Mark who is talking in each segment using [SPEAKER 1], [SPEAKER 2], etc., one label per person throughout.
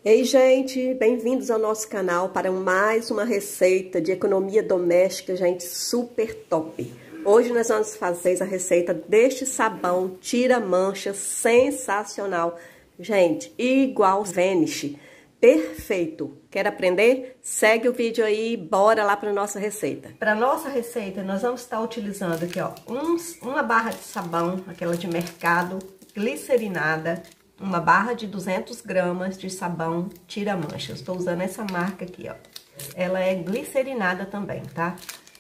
[SPEAKER 1] Ei, gente, bem-vindos ao nosso canal para mais uma receita de economia doméstica, gente, super top. Hoje nós vamos fazer a receita deste sabão tira-mancha sensacional. Gente, igual Vanish, perfeito. Quer aprender? Segue o vídeo aí, bora lá para nossa receita. Para nossa receita, nós vamos estar utilizando aqui, ó, uma barra de sabão, aquela de mercado, glicerinada. Uma barra de 200 gramas de sabão tira-manchas. Estou usando essa marca aqui, ó. Ela é glicerinada também, tá?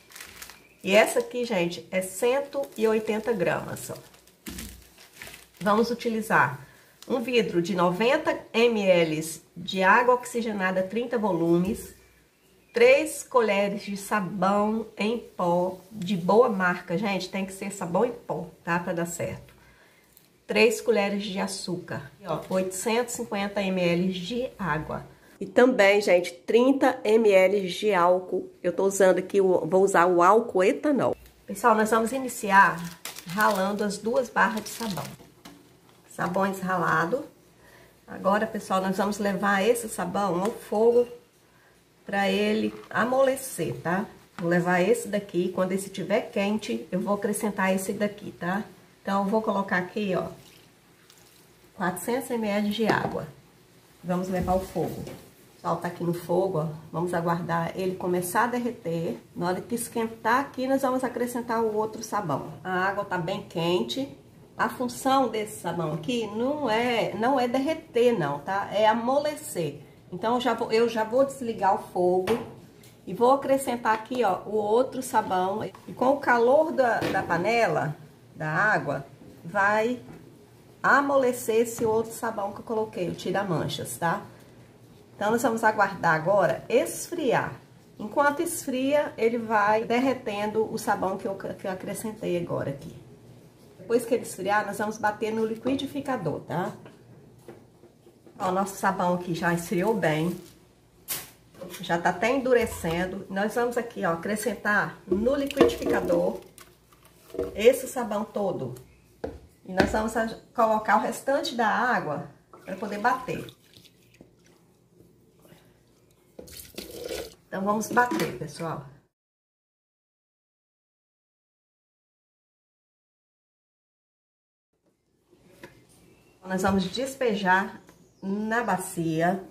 [SPEAKER 1] E essa aqui, gente, é 180 gramas, ó. Vamos utilizar um vidro de 90 ml de água oxigenada 30 volumes, 3 colheres de sabão em pó de boa marca, gente, tem que ser sabão em pó, tá? Pra dar certo. 3 colheres de açúcar, ó, 850 ml de água. E também, gente, 30 ml de álcool. Eu tô usando aqui, vou usar o álcool etanol. Pessoal, nós vamos iniciar ralando as 2 barras de sabão. Sabões ralado. Agora, pessoal, nós vamos levar esse sabão ao fogo para ele amolecer, tá? Vou levar esse daqui, quando esse estiver quente, eu vou acrescentar esse daqui, tá? Então, eu vou colocar aqui, ó, 400 ml de água. Vamos levar ao fogo. Só tá aqui no fogo, ó. Vamos aguardar ele começar a derreter. Na hora que esquentar aqui, nós vamos acrescentar o outro sabão. A água tá bem quente. A função desse sabão aqui não é derreter, não, tá? É amolecer. Então, eu já vou desligar o fogo e vou acrescentar aqui, ó, o outro sabão. E com o calor da panela, da água, vai amolecer esse outro sabão que eu coloquei, o tira-manchas, tá? Então, nós vamos aguardar agora esfriar. Enquanto esfria, ele vai derretendo o sabão que eu acrescentei agora aqui. Depois que ele esfriar, nós vamos bater no liquidificador, tá? Ó, o nosso sabão aqui já esfriou bem. Já tá até endurecendo. Nós vamos aqui, ó, acrescentar no liquidificador esse sabão todo. E nós vamos colocar o restante da água para poder bater. Então, vamos bater, pessoal. Nós vamos despejar na bacia.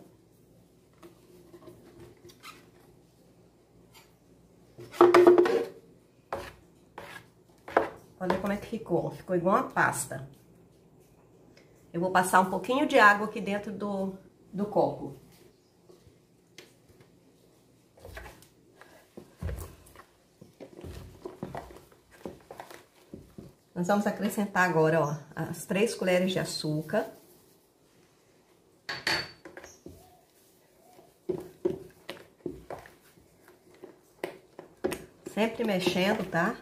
[SPEAKER 1] Olha como é que ficou. Ficou igual uma pasta. Eu vou passar um pouquinho de água aqui dentro do copo. Nós vamos acrescentar agora, ó, as 3 colheres de açúcar. Sempre mexendo, tá?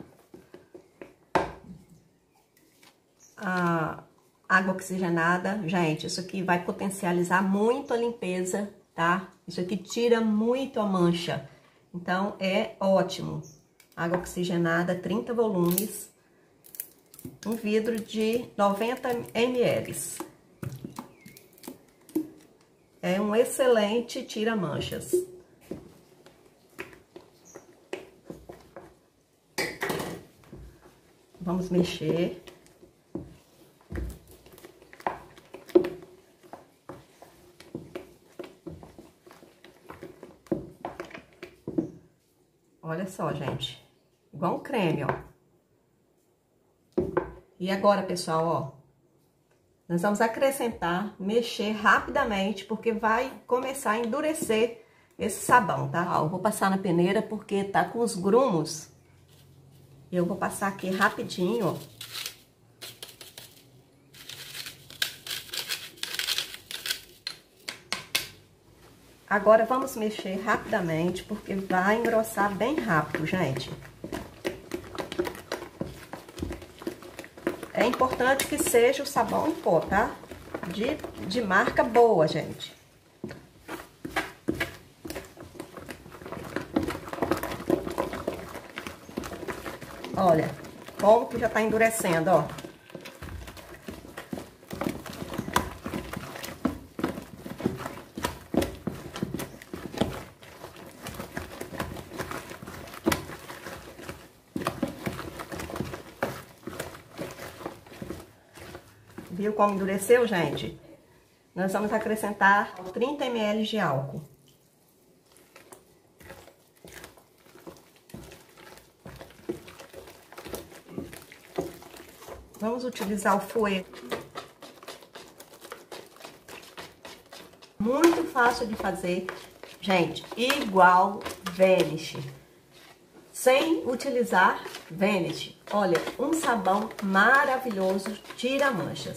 [SPEAKER 1] A água oxigenada, gente, isso aqui vai potencializar muito a limpeza, tá? Isso aqui tira muito a mancha, então é ótimo. Água oxigenada, 30 volumes, um vidro de 90 ml. É um excelente tira-manchas. Vamos mexer. Olha só, gente, igual um creme, ó. E agora, pessoal, ó, nós vamos acrescentar, mexer rapidamente, porque vai começar a endurecer esse sabão, tá? Ó, eu vou passar na peneira porque tá com os grumos. Eu vou passar aqui rapidinho, ó. Agora, vamos mexer rapidamente, porque vai engrossar bem rápido, gente. É importante que seja o sabão em pó, tá? De marca boa, gente. Olha, como que já tá endurecendo, ó. Viu como endureceu, gente? Nós vamos acrescentar 30 ml de álcool. Vamos utilizar o fouet. Muito fácil de fazer, gente, igual Vanish. Sem utilizar Vanish. Olha, um sabão maravilhoso, tira manchas.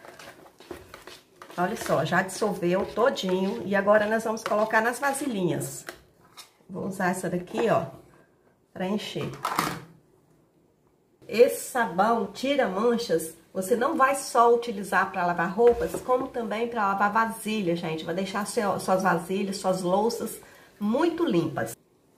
[SPEAKER 1] Olha só, já dissolveu todinho. E agora nós vamos colocar nas vasilhinhas. Vou usar essa daqui, ó, para encher. Esse sabão tira manchas, você não vai só utilizar para lavar roupas, como também para lavar vasilha, gente. Vai deixar suas vasilhas, suas louças muito limpas.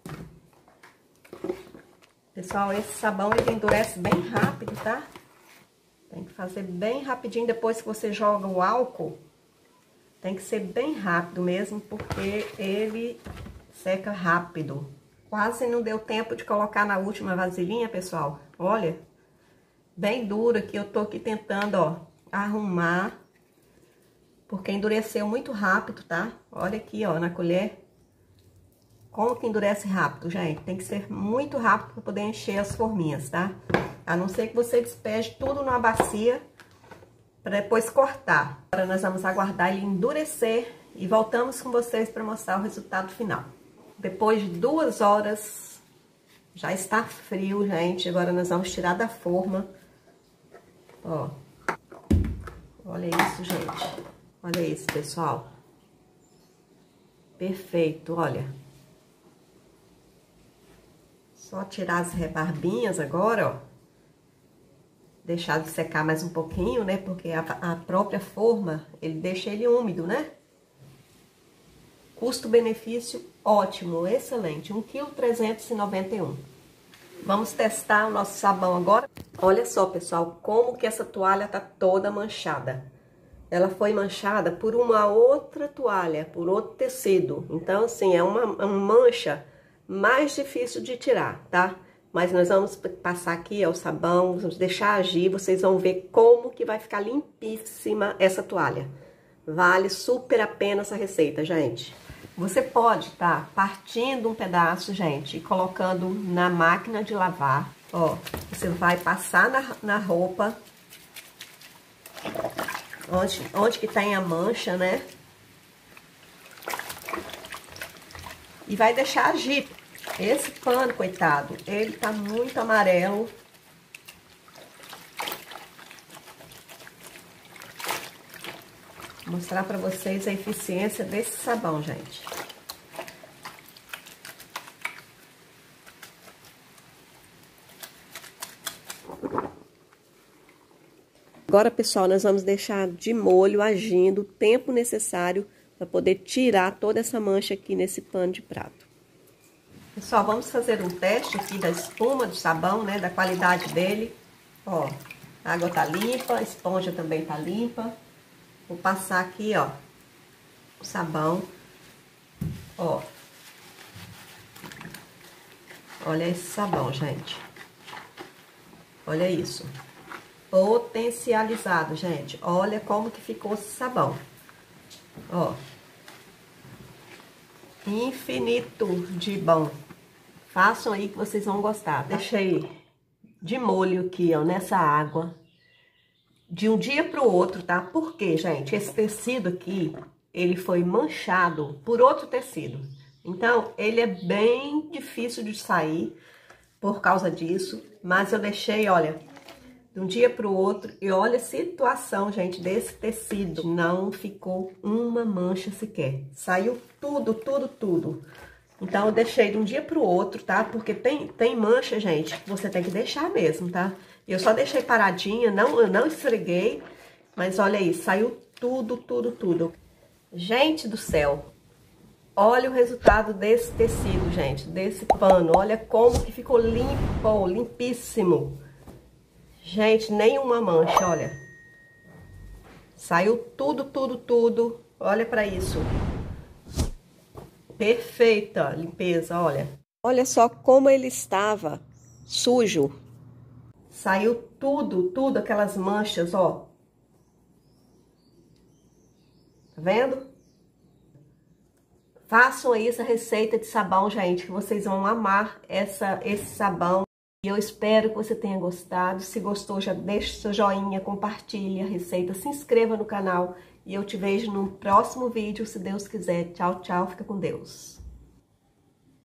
[SPEAKER 1] Pessoal, esse sabão ele endurece bem rápido, tá? Tem que fazer bem rapidinho depois que você joga o álcool. Tem que ser bem rápido mesmo, porque ele seca rápido. Quase não deu tempo de colocar na última vasilhinha, pessoal. Olha, bem dura que eu tô aqui tentando, ó, arrumar. Porque endureceu muito rápido, tá? Olha aqui, ó, na colher. Como que endurece rápido, gente? Tem que ser muito rápido para poder encher as forminhas, tá? A não ser que você despeje tudo numa bacia para depois cortar. Agora nós vamos aguardar ele endurecer e voltamos com vocês para mostrar o resultado final. Depois de 2 horas, já está frio, gente. Agora nós vamos tirar da forma. Ó. Olha isso, gente. Olha isso, pessoal. Perfeito, olha. Só tirar as rebarbinhas agora, ó. Deixar de secar mais um pouquinho, né? Porque a própria forma, ele deixa ele úmido, né? Custo-benefício ótimo, excelente. 1,391 kg. Vamos testar o nosso sabão agora. Olha só, pessoal, como que essa toalha tá toda manchada. Ela foi manchada por uma outra toalha, por outro tecido. Então, assim, é uma mancha mais difícil de tirar, tá? Mas nós vamos passar aqui, ó, o sabão, vamos deixar agir, vocês vão ver como que vai ficar limpíssima essa toalha. Vale super a pena essa receita, gente. Você pode tá partindo um pedaço, gente, e colocando na máquina de lavar, ó. Você vai passar na roupa, onde que tem a mancha, né? E vai deixar agir. Esse pano, coitado, ele tá muito amarelo. Vou mostrar pra vocês a eficiência desse sabão, gente. Agora, pessoal, nós vamos deixar de molho agindo o tempo necessário para poder tirar toda essa mancha aqui nesse pano de prato. Pessoal, vamos fazer um teste aqui da espuma do sabão, né, da qualidade dele. Ó, a água tá limpa, a esponja também tá limpa. Vou passar aqui, ó, o sabão, ó. Olha esse sabão, gente. Olha isso. Potencializado, gente. Olha como que ficou esse sabão. Ó. Infinito de bom. Façam aí que vocês vão gostar. Deixei de molho aqui, ó, nessa água. De um dia para o outro, tá? Por quê, gente? Esse tecido aqui, ele foi manchado por outro tecido. Então, ele é bem difícil de sair por causa disso. Mas eu deixei, olha, de um dia para o outro. E olha a situação, gente, desse tecido. Não ficou uma mancha sequer. Saiu tudo, tudo, tudo. Então, eu deixei de um dia para o outro, tá? Porque tem mancha, gente, que você tem que deixar mesmo, tá? Eu só deixei paradinha, eu não esfreguei. Mas olha aí, saiu tudo, tudo, tudo. Gente do céu, olha o resultado desse tecido, gente, desse pano. Olha como que ficou limpo, limpíssimo. Gente, nenhuma mancha, olha. Saiu tudo, tudo, tudo. Olha pra isso. Perfeita limpeza, olha. Olha só como ele estava sujo. Saiu tudo, tudo, aquelas manchas, ó. Tá vendo? Façam aí essa receita de sabão, gente, que vocês vão amar esse sabão. E eu espero que você tenha gostado. Se gostou, já deixa seu joinha, compartilhe a receita, se inscreva no canal. E eu te vejo no próximo vídeo, se Deus quiser. Tchau, tchau. Fica com Deus.